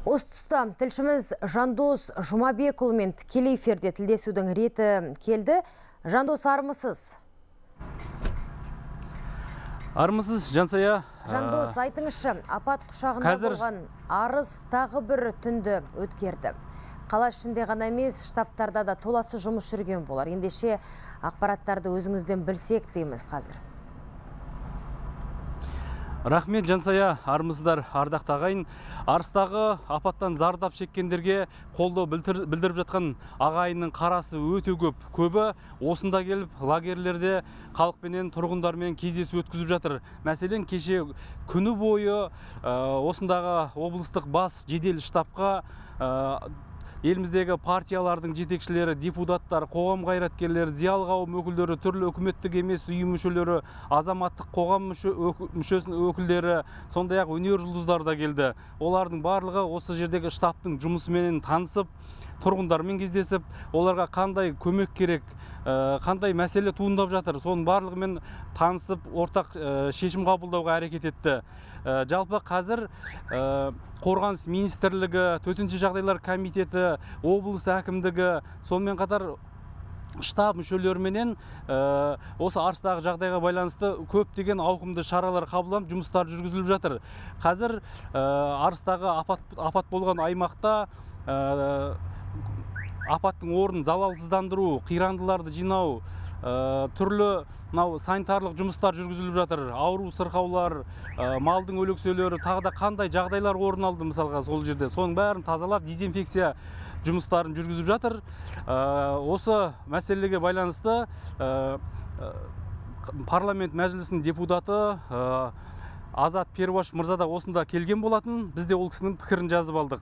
Осы тұста тілшіміз Жандос Жұмабекұлымен тікелей эфирде тілдесудің реті келді. Жандос, армысыз? Армысыз, Жансая. Жандос, айтыңызшы, апат құшағында болған арыс тағы бір түнді өткерді. Қала ішінде ғана емес, штабтарда да толасы жұмыс жүрген болар. Ендеше ақпараттарды өзіңізден білсек дейміз қазір. Рахмет, Жансая, армысыздар, ардақты ағайын. Арыстағы апаттан зардап шеккендерге қолдау білдіріп жатқан ағайынның қарасы өте көп. Көбі осында келіп лагерлерде халықпенен тұрғындармен кездесу өткізіп жатыр. Мәселен, кеше күні бойы осындағы облыстық бас жедел штабқа еліміздегі партиялардың жетекшілері, депутаттар, қоғам қайраткерлері, зиялы қауым өкілдері, түрлі үкіметтік емес ұйым мүшелері, азаматтық қоғам өкілдері, сондай-ақ өнер жұлдыздары да келді. Олардың барлығы осы жердегі штабтың жұмысымен танысып, тұрғындармен кездесіп, оларға қандай көмек керек, қандай мәселе туындап жатыр, соның барлығымен танысып, ортақ шешім қабылдауға әрекет етті. Жалпы қазір Қорғаныс министрлігі, төтенше жағдайлар комитеті, облыс әкімдігі, сонымен қатар штаб мүшелеріменен осы Арыстағы жағдайға байланысты көптеген ауқымды шаралар қабылданып, жұмыстар жүргізіліп жатыр. Қазір Арыстағы апат болған аймақта апаттың орнын залалсыздандыру, қирандыларды жинау, түрлі санитарлық жұмыстар жүргізіліп жатыр. Ауру сырқаулар, малдың өлекселері, тағы да қандай жағдайлар орын алды мысалға сол жерде. Соның бәрін тазалап, дезинфекция жұмыстарын жүргізіп жатыр. Осы мәселеге байланысты парламент мәжілісінің депутаты Азат Перуаш мырза да осында келген болатын. Біз де ол кісінің пікірін жазып алдық.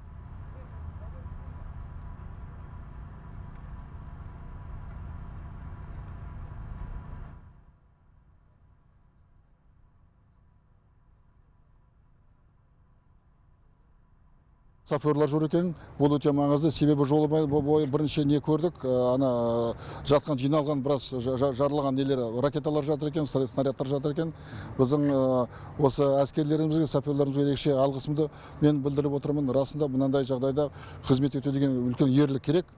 Саперлар жүр екен, бұл өте маңызды, себебі жолы бойы бірінші не көрдік, ана жатқан жиналған біраз жарылған нелер, ракеталар жатыр екен, снарядтар жатыр екен. Біздің осы әскерлерімізге, саперларымызға ерекше алғысымды мен білдіріп отырмын. Расында мынандай жағдайда қызмет ету деген үлкен ерлік керек.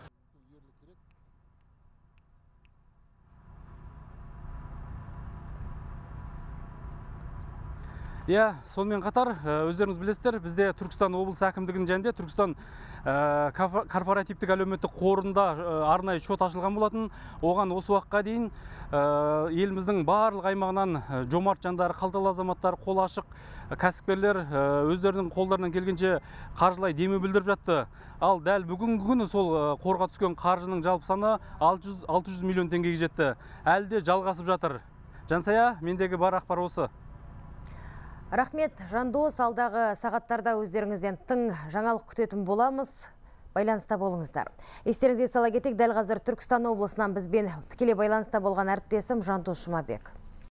Сонымен қатар, өздеріңіз білесіздер, бізде Түркістан облысы әкімдігінің және Түркістан корпоративтік әлеуметтік қорында арнайы шот ашылған болатын. Оған осы уақытқа дейін еліміздің барлық аймағынан жомарт жандар, қалталы азаматтар, қол ашық кәсіпкерлер өздерінің қолдарынан келгенше қаржылай демеу білдіріп жатты. Ал дәл бүгінгі күні сол қорға түскен қаржының жалпы саны 600 миллион теңгеге жетті. Әлі де жалғасып жатыр. Жансая, мендегі бар ақпар осы. Рахмет, Жандос, алдағы сағаттарда өздеріңізден тың жаңалық күтетін боламыз. Байланыста болыңыздар. Естеріңізге сала кетейік, дәл қазір Түркістан облысынан бізбен тікелей байланыста болған әріптесім Жандос Жұмабек.